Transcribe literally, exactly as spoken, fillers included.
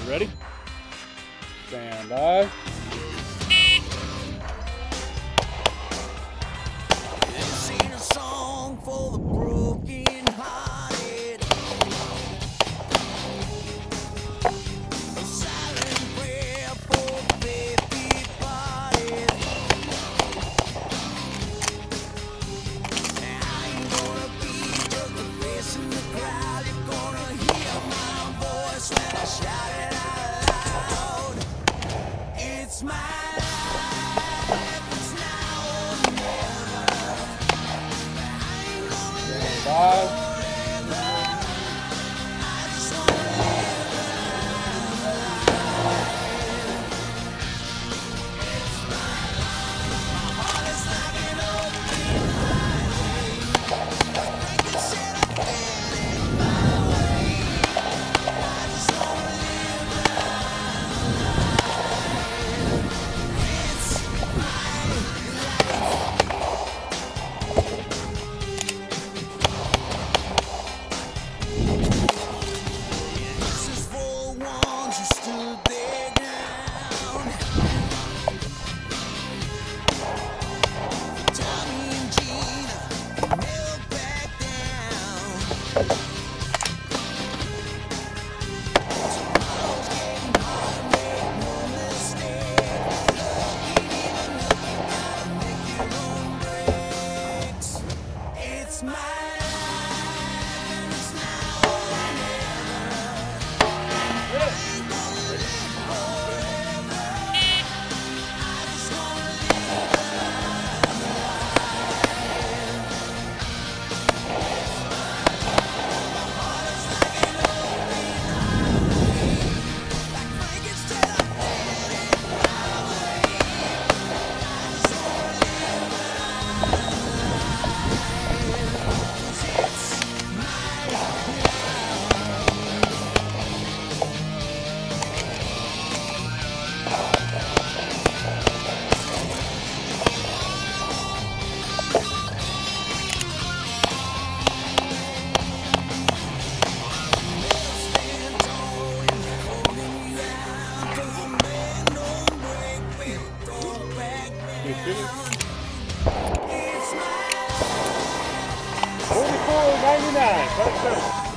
You ready? Stand by. This ain't a song for the broken hearted. A silent prayer for the faith departed. I ain't gonna be just a face in the crowd. You're gonna hear my voice when I shout it out loud. It's my life, it's now or never. I ain't gonna live Five. forever. I just wanna live life. It's my life. My heart is like an open highway. Like they said I feel it my way. I just wanna live life. It's my life. This is for the ones who stood their ground. Tommy and Gina never back down. Tomorrow's getting hard, make no mistake. Lucky even if you gotta make your own breaks. It's my life and it's now or never. I ain't gonna live forever. I just wanna live life. My heart is like an open highway. Like Frankenstein, I feel it my way. I just wanna live life. 'Cause it's my life. Stand tall when they're holding you out. Don't bend, don't break, baby, don't back down. It's my forty-four ninety-nine.